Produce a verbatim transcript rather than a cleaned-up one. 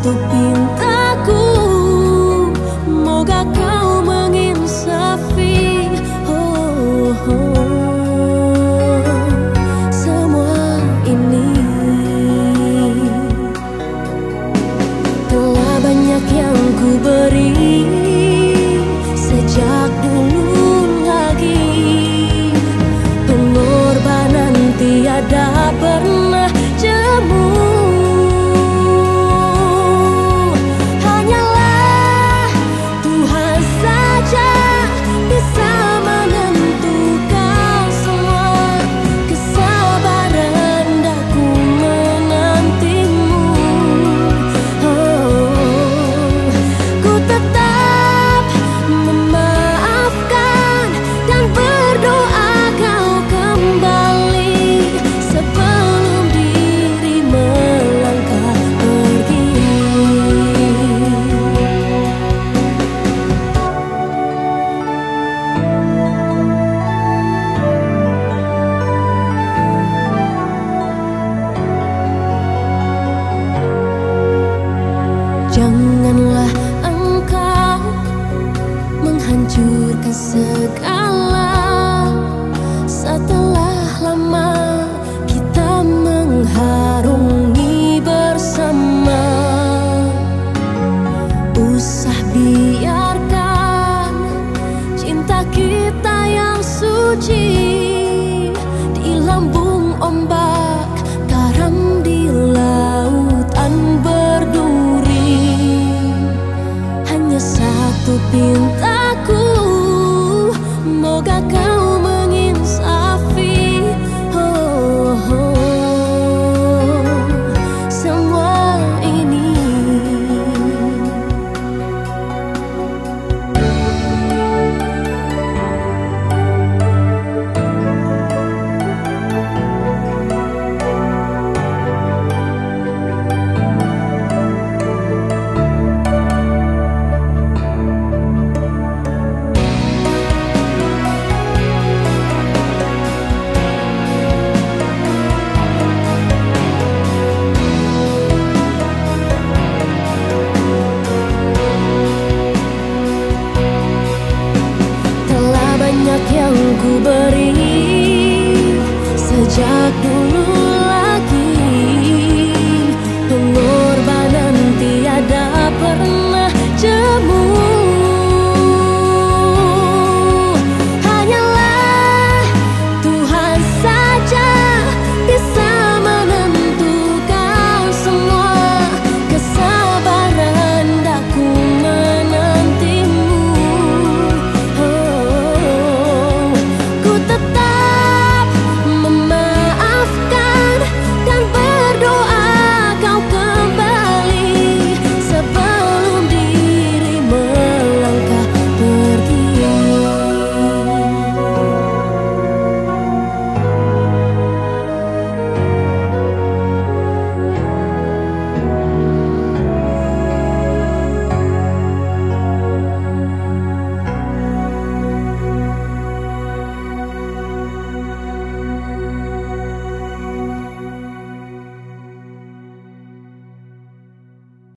tutup pintaku, moga kau menginsafi. Oh, oh, semua ini telah banyak yang ku beri sejak dulu lagi. Pengorbanan tiada pernah jemu. Hanyalah Tuhan saja bisa menentukan semua. Kesabaran daku menantimu. Oh, ku tetap memaafkan dan berdoa kau kembali sebelum diri melangkah pergi. Janganlah engkau menghancurkan segala. Setelah lama kita mengharungi bersama, usah biarkan cinta kita yang suci